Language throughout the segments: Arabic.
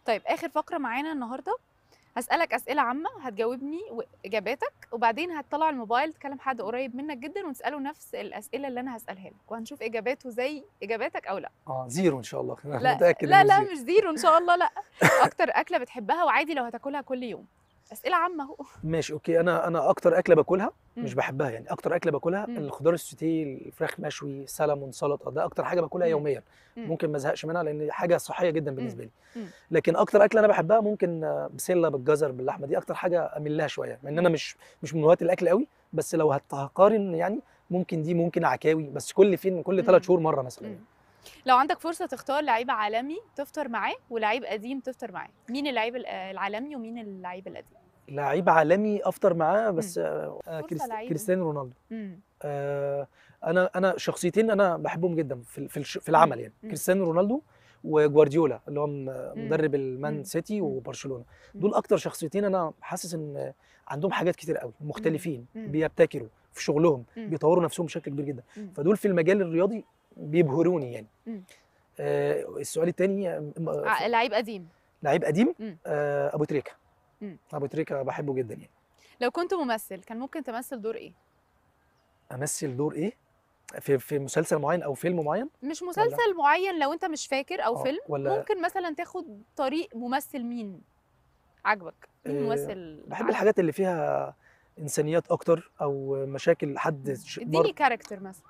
طيب آخر فقرة معانا النهارده هاسألك أسئلة عامة هتجاوبني وإجاباتك وبعدين هتطلع الموبايل تكلم حد قريب منك جدا وتسأله نفس الأسئلة اللي أنا هسألها لك وهنشوف إجاباته زي إجاباتك أو لا. زيرو ان شاء الله. انا لا متاكد لا انه لا زيرو. مش زيرو إن شاء الله لا. أكتر أكلة بتحبها وعادي لو هتاكلها كل يوم. أسئلة عامة أهو. ماشي اوكي. انا اكتر اكله باكلها مش مم. بحبها، يعني اكتر اكله باكلها مم. الخضار السوتيه، الفراخ مشوي، سلمون، سلطه، ده اكتر حاجه باكلها مم. يوميا. مم. ممكن ما ازهقش منها لان حاجه صحيه جدا مم. بالنسبه لي. مم. لكن اكتر اكله انا بحبها ممكن بسله بالجزر باللحمه، دي اكتر حاجه اميل لها شويه، مع ان انا مم. مش من هواة الاكل قوي. بس لو هقارن يعني ممكن دي، ممكن عكاوي، بس كل 3 مم. شهور مره مثلا مم. يعني. لو عندك فرصة تختار لعيب عالمي تفطر معاه ولعيب قديم تفطر معاه، مين اللعيب العالمي ومين اللعيب القديم؟ لعيب عالمي افطر معاه مم. بس فرصة لعيب. كريستيانو رونالدو. مم. آه، انا شخصيتين انا بحبهم جدا في مم. العمل، يعني مم. كريستيانو رونالدو وجوارديولا اللي هو مم. مدرب المان مم. سيتي مم. وبرشلونة. مم. دول اكتر شخصيتين انا حاسس ان عندهم حاجات كتير قوي، مم. مختلفين، مم. بيبتكروا في شغلهم، مم. بيطوروا نفسهم بشكل كبير جدا. مم. فدول في المجال الرياضي بيبهروني يعني. مم. السؤال الثاني لعيب قديم. لعيب قديم. مم. ابو تريكة. مم. ابو تريكة بحبه جدا يعني. لو كنت ممثل كان ممكن تمثل دور ايه؟ امثل دور ايه؟ في مسلسل معين او فيلم معين؟ مش ولا مسلسل معين لو انت مش فاكر او فيلم، ولا ممكن مثلا تاخد طريق ممثل مين عجبك؟ مين ممثل بحب عجبك؟ الحاجات اللي فيها انسانيات اكتر، او مشاكل حد اديني كاركتر مثلا.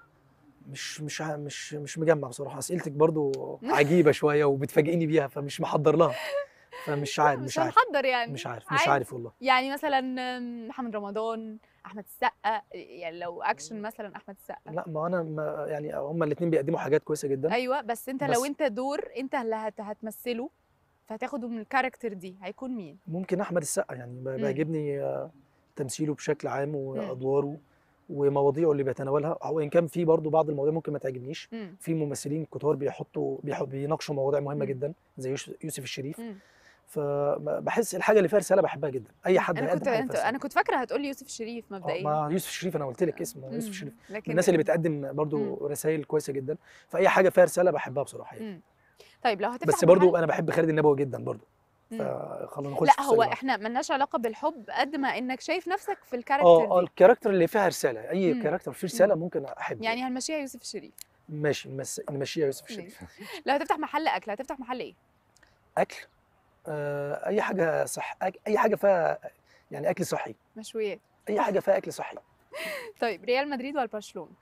مش مجمع بصراحه. اسئلتك برضو عجيبه شويه وبتفاجئني بيها، فمش محضر لها. فمش عارف لا مش مش عارف هنحضر يعني مش عادي. عارف والله. يعني مثلا محمد رمضان، احمد السقا، يعني لو اكشن مثلا احمد السقا. لا، ما انا ما يعني هما الاثنين بيقدموا حاجات كويسه جدا. ايوه بس انت لو بس انت دور انت اللي هتمثله فهتاخده من الكاركتر دي هيكون مين؟ ممكن احمد السقا، يعني امم. بيعجبني تمثيله بشكل عام امم. وادواره ومواضيعه اللي بيتناولها، او ان كان في برضه بعض المواضيع ممكن ما تعجبنيش. امم. في ممثلين كتار بيناقشوا مواضيع مهمه امم. جدا زي يوسف الشريف. امم. فبحس الحاجه اللي فيها رساله بحبها جدا، اي حد هيقدم حاجه فيها رساله. انا كنت فاكره هتقولي يوسف الشريف مبدئيا. ما يوسف الشريف انا قلت لك اسمه يوسف الشريف، من لكن الناس اللي بتقدم امم. برضه رسائل كويسه جدا. فاي حاجه فيها رساله بحبها بصراحه يعني. امم. طيب لو هتفتح بس برضه محل. انا بحب خالد النبوي جدا برضه. امم. فخلونا نخش لا في السؤال هو اللي بعده. احنا ملناش علاقه بالحب قد ما انك شايف نفسك في الكاركتر دي. الكاركتر اللي فيها رساله، اي امم. كاركتر فيه رساله امم. ممكن احبه يعني يعني. هنمشيها يوسف الشريف. ماشي، نمشيها يوسف ماشي. الشريف. لو هتفتح محل اكل هتفتح محل ايه؟ اكل. اي حاجه صح، اي حاجه فيها يعني اكل صحي. مشويات. اي حاجه فيها اكل صحي. طيب ريال مدريد ولا برشلونه؟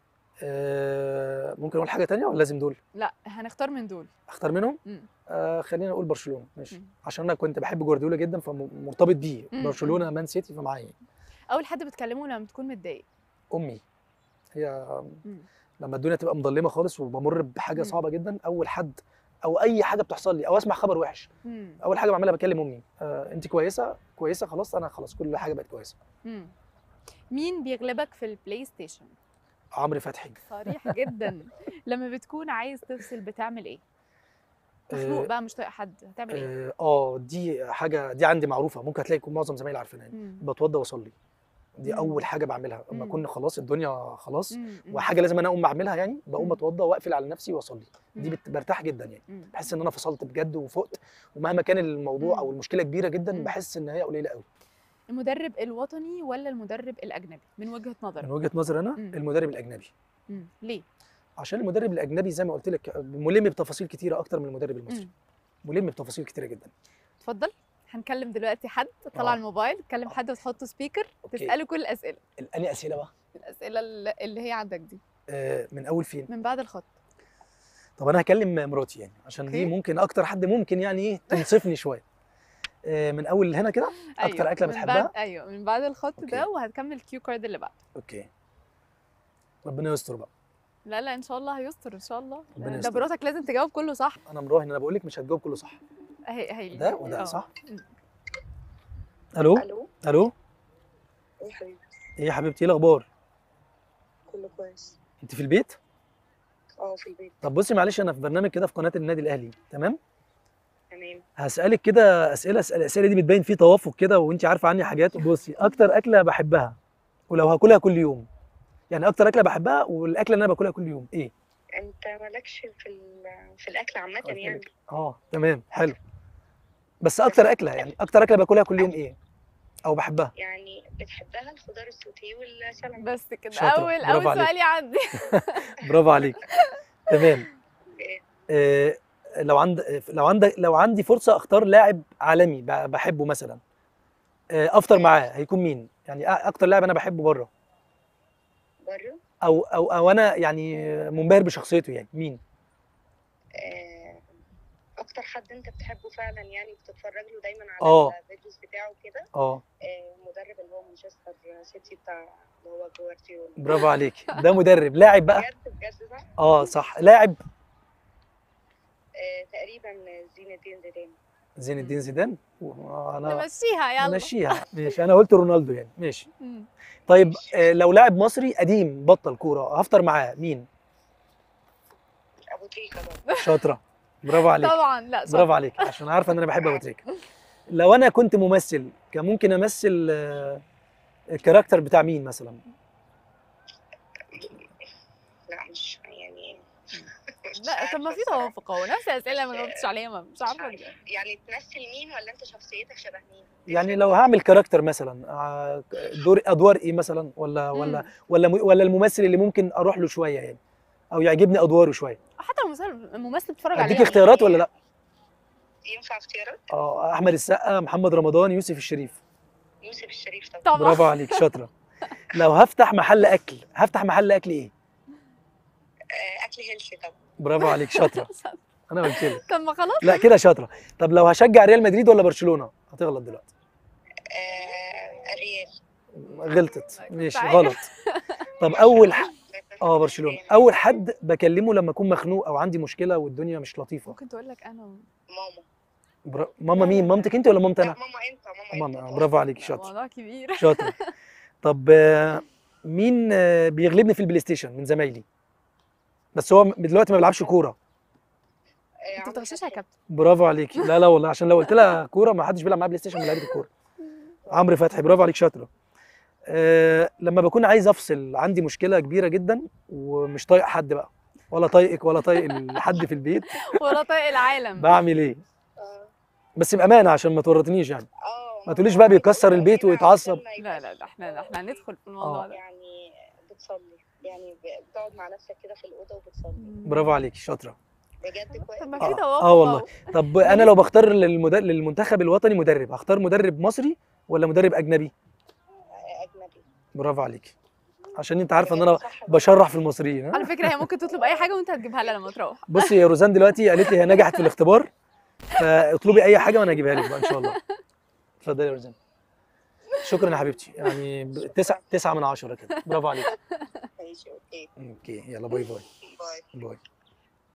ممكن اقول حاجه تانية ولا لازم دول؟ لا هنختار من دول. اختار منهم. امم. خلينا نقول برشلونه ماشي، امم. عشان انا كنت بحب جوارديولا جدا فمرتبط بيه. امم. برشلونه مان سيتي فمعايا يعني. اول حد بتكلمه لما تكون متضايق؟ امي. هي امم. لما الدنيا تبقى مظلمه خالص وبمر بحاجه امم. صعبه جدا، اول حد او اي حاجه بتحصل لي او اسمع خبر وحش، امم. اول حاجه بعملها بكلم امي. انت كويسه كويسه خلاص، انا خلاص كل حاجه بقت كويسه. امم. مين بيغلبك في البلاي ستيشن؟ عمرو فتحي. صريح جدا. لما بتكون عايز تفصل بتعمل ايه؟ مخنوق اه بقى مش طايق حد هتعمل ايه؟ دي حاجه دي عندي معروفه، ممكن هتلاقي معظم زمايلي عارفينها يعني. امم. بتوضى واصلي. دي امم. اول حاجه بعملها اما امم. اكون خلاص الدنيا خلاص، امم. وحاجه لازم انا اقوم اعملها يعني. بقوم امم. اتوضى واقفل على نفسي واصلي. دي امم. برتاح جدا يعني. امم. بحس ان انا فصلت بجد وفقت، ومهما كان الموضوع او المشكله كبيره جدا امم. بحس ان هي قليله قوي. المدرب الوطني ولا المدرب الاجنبي من وجهة من نظرك؟ وجهه نظري انا امم. المدرب الاجنبي. ليه؟ عشان المدرب الاجنبي زي ما قلت لك ملم بتفاصيل كتيره اكتر من المدرب المصري. امم. ملم بتفاصيل كتيره جدا. اتفضل. هنكلم دلوقتي حد، طلع الموبايل تكلم حد وتحطه سبيكر اوكي. تساله كل الاسئله. اني اسئله بقى. الاسئله اللي هي عندك دي. من اول فين؟ من بعد الخط. طب انا هكلم مراتي يعني، عشان دي اوكي. ممكن اكتر حد ممكن يعني ايه تنصفني شويه. من اول هنا كده. اكتر ايوه اكله من بعد، بتحبها؟ ايوه من بعد الخط اوكي. ده وهتكمل كيو كارد اللي بعده. اوكي. ربنا يستر بقى. لا لا ان شاء الله هيستر ان شاء الله. ربنا ده يستر. مراتك لازم تجاوب كله صح. انا مراهن، انا بقول لك مش هتجاوب كله صح. هي ده وده صح. مم. الو. الو. الو. ايه يا حبيبي؟ ايه يا حبيبتي، ايه الاخبار؟ كله كويس. انت في البيت؟ في البيت. طب بصي معلش، انا في برنامج كده في قناه النادي الاهلي، تمام؟ تمام. هسالك كده اسئله، الاسئله دي بتبين فيه توافق كده وانت عارفه عني حاجات. بصي، اكتر اكله بحبها ولو هاكلها كل يوم، يعني اكتر اكله بحبها والاكله اللي انا باكلها كل يوم ايه؟ انت مالكش في الاكل عامه يعني. تمام حلو. بس اكتر اكله، يعني اكتر اكله باكلها كل يوم ايه او بحبها؟ يعني بتحبها الخضار السوتيه والسلمون. بس كده شاطرة، اول برافو عليك. سؤال يعدي. برافو عليك. تمام. إيه؟ آه، لو عندي فرصه اختار لاعب عالمي بحبه مثلا، افطر معاه، هيكون مين؟ يعني اكتر لاعب انا بحبه بره، بره. او انا يعني منبهر بشخصيته، يعني مين؟ آه، اكتر حد انت بتحبه فعلا يعني بتتفرج له دايما على اه الفيديوز بتاعه كده. اه مدرب اللي هو مانشستر سيتي بتاع اللي هو جوارديولا. برافو عليك. ده مدرب. لاعب بقى؟ بجد بجد صح. اه صح. لاعب؟ تقريبا زين الدين زيدان. زين الدين زيدان. انا نمشيها يلا. نمشيها ماشي، انا قلت رونالدو يعني ماشي. مم. طيب لو لاعب مصري قديم بطل كوره هفطر معاه مين؟ ابو تريكه برضه. شاطره، برافو عليك. طبعا لا برافو شاطر. عليك، عشان عارفه ان انا بحب ابو تريكه. لو انا كنت ممثل كان ممكن امثل الكاركتر بتاع مين مثلا؟ لا مش يعني مش لا طب ما عارفة في الصراحة. توافق، هو نفس الاسئله بس ما جاوبتش عليها، مش مش عارفه عارفة يعني تمثل مين ولا انت شخصيتك شبه مين؟ يعني تفرق لو برضه. هعمل كاركتر مثلا دور ادوار ايه مثلا، ولا الممثل اللي ممكن اروح له شويه يعني، او يعجبني ادواره شويه؟ حتى الممثل بتتفرج اديك عليه يعني. اختيارات ولا لا؟ ينفع اختيارات؟ احمد السقا، محمد رمضان، يوسف الشريف. يوسف الشريف طبعا. طبعا. برافو عليك، شاطره. لو هفتح محل اكل هفتح محل اكل ايه؟ اكل هيلثي طبعا. برافو عليك، شاطره. انا قلت لك. طب ما خلاص. لا كده شاطره. طب لو هشجع ريال مدريد ولا برشلونه؟ هتغلط دلوقتي. الريال. غلطت ماشي عارف. غلط. طب برشلونه. اول حد بكلمه لما اكون مخنوق او عندي مشكله والدنيا مش لطيفه. ممكن تقول لك انا ماما. ماما لا، مين؟ لا. مامتك انت ولا مامتي لا انا؟ ماما انت ماما ماما. انت. برافو عليك، لا، شاطر موضوع كبير. شاطر. طب مين بيغلبني في البلاي ستيشن من زمايلي، بس هو دلوقتي ما بيلعبش كوره؟ انت بتغششها يا كابتن. برافو عليك. لا لا والله، عشان لو قلت لها كوره ما حدش بيلعب معاه بلاي ستيشن من لعيبه الكوره. عمرو فتحي. برافو عليك، شاطره. لما بكون عايز افصل، عندي مشكله كبيره جدا ومش طايق حد بقى، ولا طايقك ولا طايق حد في البيت، ولا طايق العالم. بعمل ايه؟ بس بامانه عشان ما تورطنيش يعني. ما تقوليش هو بقى عايزة بيكسر أقول البيت هنا ويتعصب. عشان ما لا يبقاش احنا هندخل في الموضوع ده. يعني بتصلي يعني بتقعد مع نفسك كده في الأوضة وبتصلي. برافو عليك، شاطره. بجد كويس. طب ما في توافق والله. أهو. طب انا لو بختار للمنتخب الوطني مدرب، هختار مدرب مصري ولا مدرب اجنبي؟ أجنبي. برافو عليك، عشان انت عارفه ان بجد انا صح برضه. بشرح في المصريين. ها؟ على فكره هي ممكن تطلب اي حاجه وانت هتجيبها لها لما تروح. بصي يا روزان دلوقتي قالت لي هي نجحت في الاختبار، فاطلبي اي حاجه وانا اجيبها لك بقى ان شاء الله. اتفضلي يا روزان. شكرا يا حبيبتي، يعني 9 من 10 كده. برافو عليك. ماشي اوكي. اوكي يلا، باي باي. باي. باي.